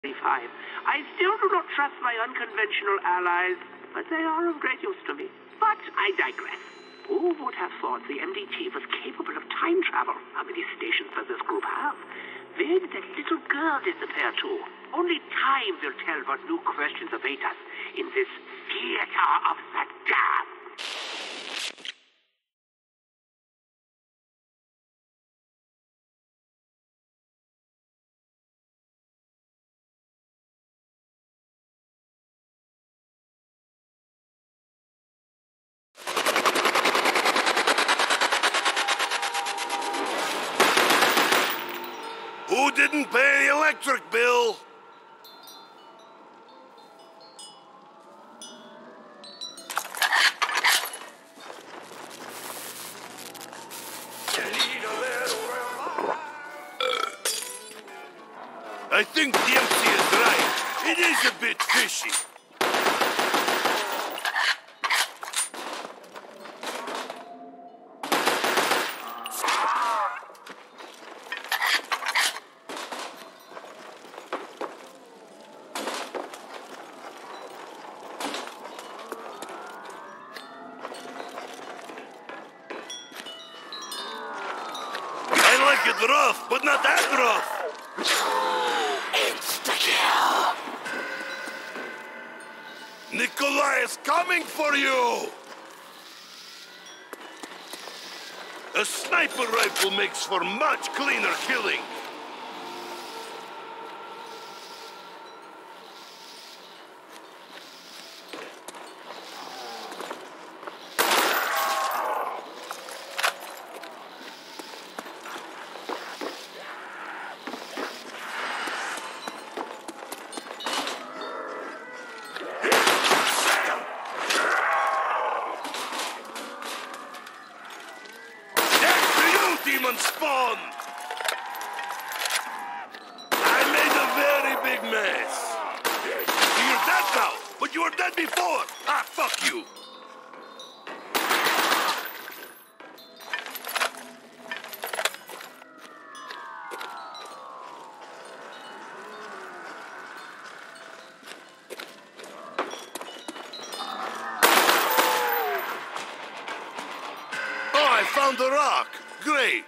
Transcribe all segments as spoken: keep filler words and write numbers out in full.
I still do not trust my unconventional allies, but they are of great use to me. But I digress. Who would have thought the M D T was capable of time travel? How many stations does this group have? Where did that little girl disappear to? Only time will tell what new questions await us in this theater of the damned. Who didn't pay the electric bill? I think the M C is right. It is a bit fishy. Rough, but not that rough. Insta-kill. Nikolai is coming for you. A sniper rifle makes for much cleaner killing. Demon spawn! I made a very big mess. You're dead now, but you were dead before. Ah, fuck you. Oh, I found the rock. Great.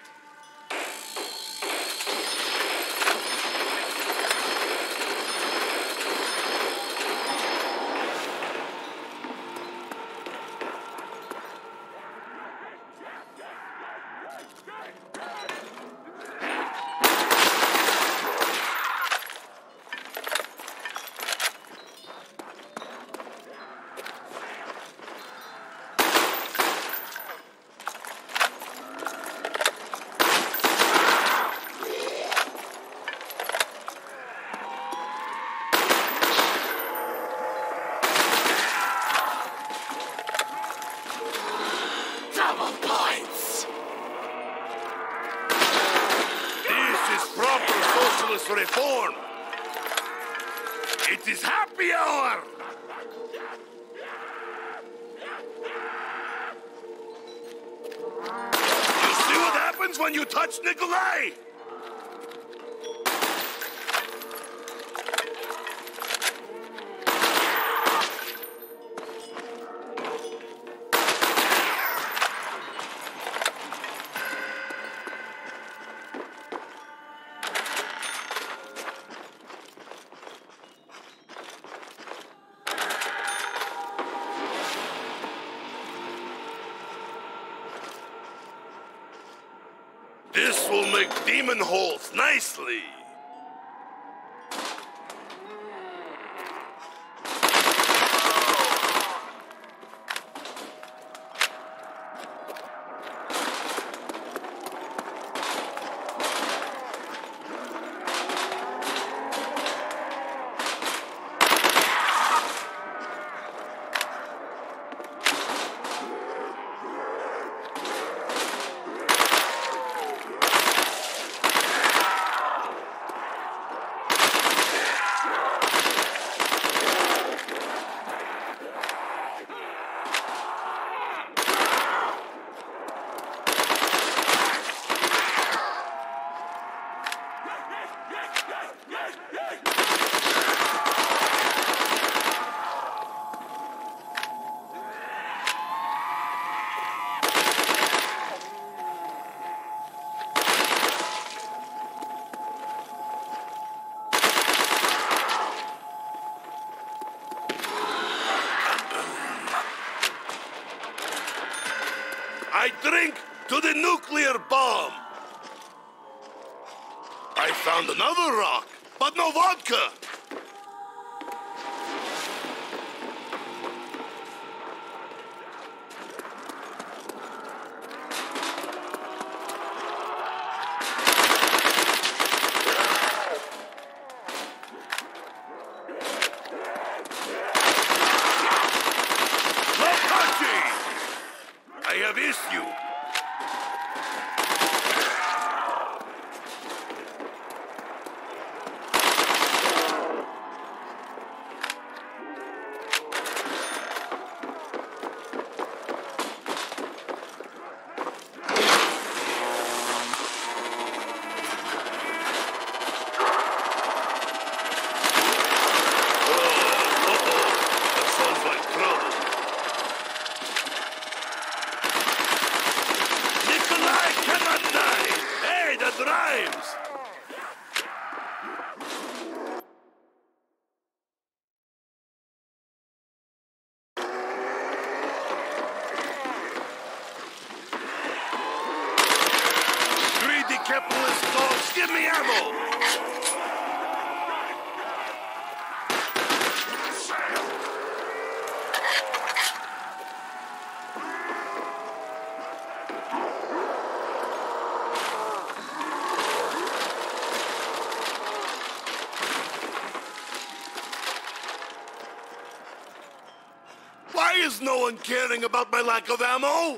Reform. It is happy hour. You see what happens when you touch Nikolai? This will make demon holes nicely. I drink to the nuclear bomb. I found another rock, but no vodka. I have issue. Capitalist dogs, give me ammo! Why is no one caring about my lack of ammo?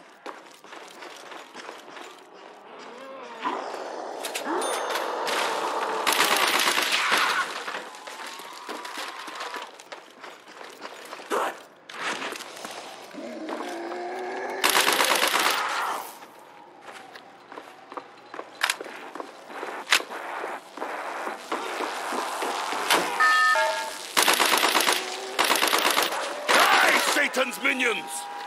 Satan's minions!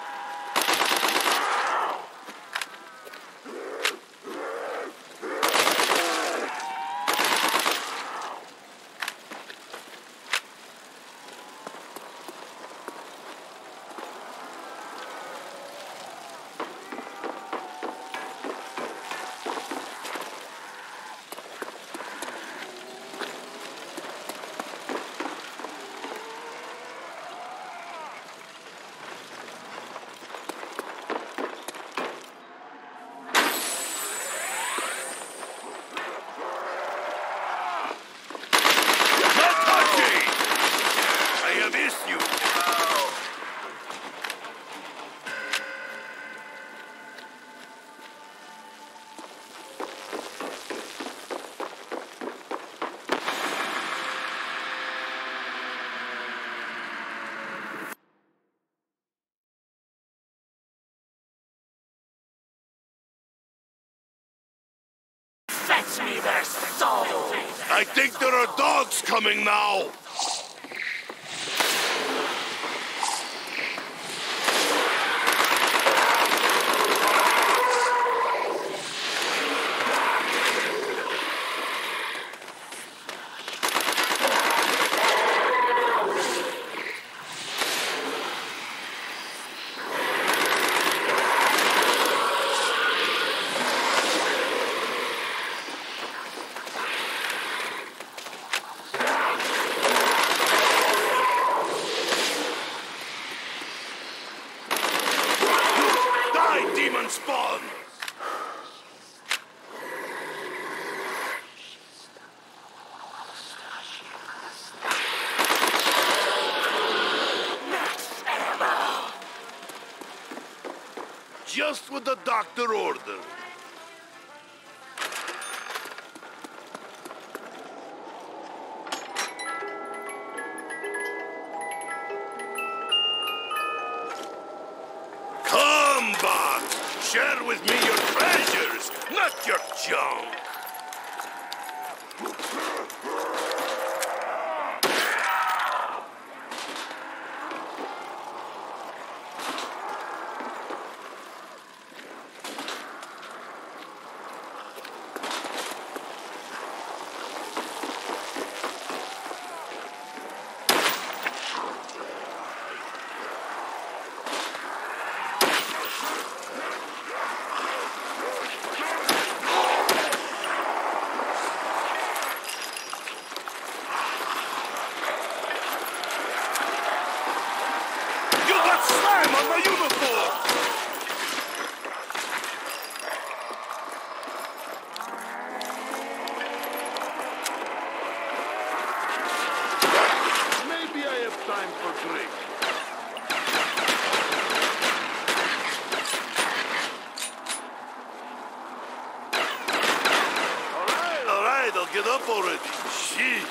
Fetch me their souls! I think there are dogs coming now! Demon spawn! Just what the doctor ordered. Come, Bob! Share with me your treasures, not your junk! slime on my uniform! Maybe I have time for drink. Alright, alright, I'll get up already. Sheesh.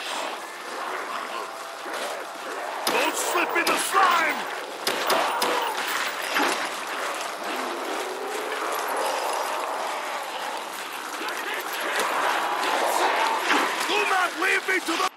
Don't slip in the slime! Do not leave me to the...